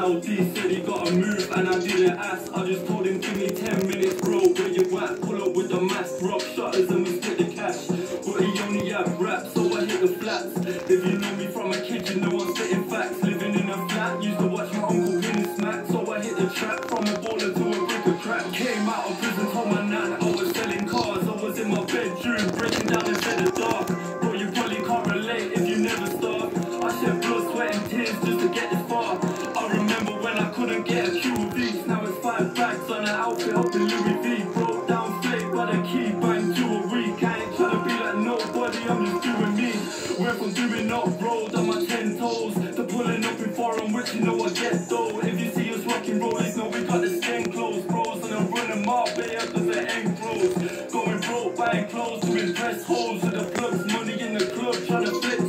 LD said he gotta move and I didn't ask. I just told him give me 10 minutes bro, where you at? Pull up with the mask, rock shutters and we split the cash. But he only had rap, so I hit the flats. If you know me from a kid, you know I'm spitting facts. Living in a flat, used to watch my uncle win smack. So I hit the trap, from a baller to a brick of crack. Came out of prison, told my nan I was selling cars. I was in my bedroom, breaking down inside the dark. Bro, you probably can't relate if you never starved. I shed blood, sweat and tears just to get this far. I remember when I couldn't get a Q of these. Now it's 5 bags on an outfit up in Louis V. Broke down fake by the key, bang 2 a week. I ain't tryna be like nobody, I'm just doing me. Went from doing up road on my 10 toes to pulling up in foreign, which you know I get those.